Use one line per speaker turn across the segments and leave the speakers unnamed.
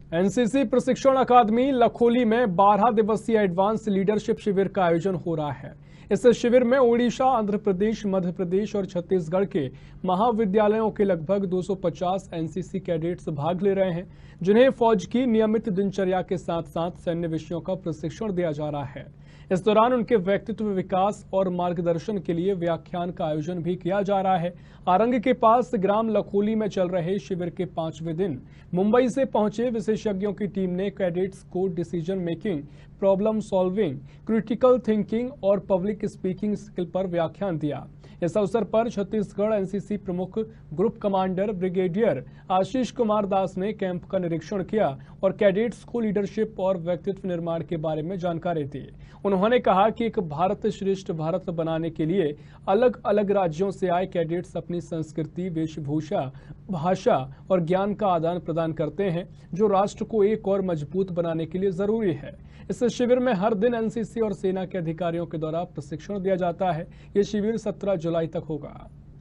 NCC प्रशिक्षण अकादमी लखोली में 12 दिवसीय एडवांस लीडरशिप शिविर का आयोजन हो रहा है। इस शिविर में ओडिशा, आंध्र प्रदेश, मध्य प्रदेश और छत्तीसगढ़ के महाविद्यालयों के लगभग 250 एनसीसी कैडेट्स भाग ले रहे हैं, जिन्हें फौज की नियमित दिनचर्या के साथ साथ सैन्य विषयों का प्रशिक्षण दिया जा रहा है। इस दौरान उनके व्यक्तित्व विकास और मार्गदर्शन के लिए व्याख्यान का आयोजन भी किया जा रहा है। आरंग के पास ग्राम लखोली में चल रहे शिविर के 5वें दिन मुंबई से पहुंचे विशेषज्ञों की टीम ने कैडेट्स को decision making, problem solving, critical thinking और पब्लिक स्पीकिंग स्किल पर व्याख्यान दिया। इस अवसर पर छत्तीसगढ़ एनसीसी प्रमुख group commander brigadier Ashish Kumar Das ने कैंप का निरीक्षण किया और कैडेट्स को लीडरशिप और व्यक्तित्व निर्माण के बारे में जानकारी दी। उन्होंने कहा कि एक भारत श्रेष्ठ भारत बनाने के लिए अलग अलग राज्यों से आए कैडेट्स अपनी संस्कृति, वेशभूषा, भाषा और ज्ञान का आदान प्रदान करते हैं, जो राष्ट्र को एक और मजबूत बनाने के लिए जरूरी है। इस शिविर में हर दिन एनसीसी और सेना के अधिकारियों के द्वारा प्रशिक्षण दिया जाता है। ये शिविर 17 जुलाई तक होगा।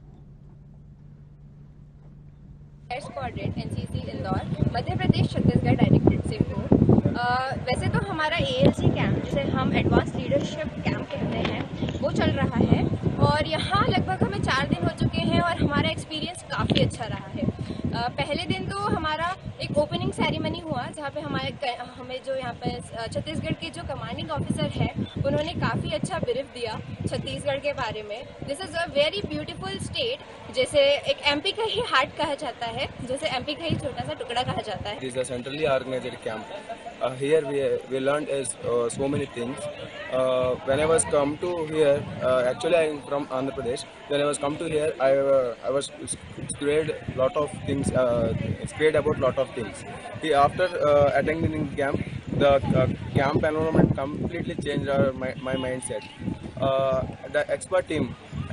एनसीसी इंदौर, मध्य प्रदेश, छत्तीसगढ़ डायरेक्टेड से वैसे तो हमारा एएलसी कैंप, जिसे हम एडवांस लीडरशिप कैंप कहते हैं, वो चल रहा है और यहाँ लगभग हमें 4 दिन हो चुके हैं और हमारा एक्सपीरियंस काफ़ी अच्छा रहा है। पहले दिन तो हमारा एक ओपनिंग सेरेमनी हुआ, जहाँ पे हमें जो यहाँ पे छत्तीसगढ़ के जो कमांडिंग ऑफिसर है, उन्होंने काफ़ी अच्छा ब्रीफ दिया छत्तीसगढ़ के बारे में। This is a very beautiful state, जैसे एक एमपी का ही हार्ट कहा जाता है, जैसे एमपी का ही छोटा सा टुकड़ा कहा जाता है।
It is a centrally organized camp. Here we learned so many things. When I was come to here, actually I am from Andhra Pradesh. When I was come to here, I was scared lot of things. Scared about lot of things. After attending camp, the camp environment completely changed my mindset. The expert team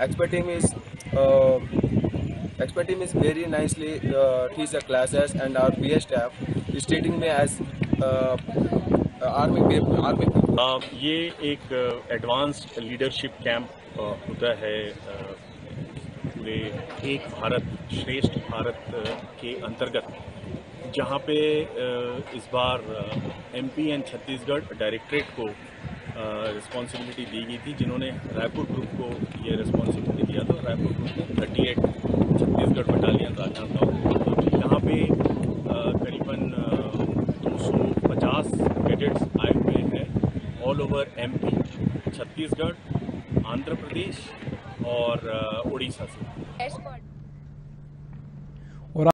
is very nicely teach the classes, and our BA staff is treating me as army people.
ये एक advanced leadership camp होता है पूरे एक भारत श्रेष्ठ भारत के अंतर्गत, जहाँ पे इस बार एमपी एंड छत्तीसगढ़ डायरेक्टरेट को रिस्पॉन्सिबिलिटी दी गई थी, जिन्होंने रायपुर ग्रुप को ये रिस्पॉन्सिबिलिटी दिया था। रायपुर ग्रुप में 38 छत्तीसगढ़ बटालियन राजनांदगांव, यहाँ पे करीबन 250 कैडेट्स आए हुए हैं all over MP, Chhattisgarh, Andhra Pradesh और उड़ीसा से।